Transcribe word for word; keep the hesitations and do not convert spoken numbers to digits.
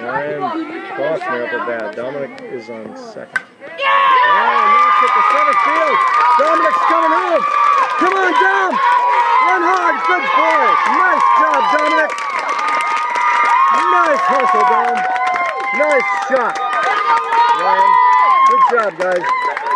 Ryan Faulkner up at bat. Dominic is on second. Yeah! Oh, knocks it to center field. Dominic's coming home. Come on, Dom. Run hard. Good boy. Nice job, Dominic. Nice hustle, Dom. Nice shot. Ryan, good job, guys.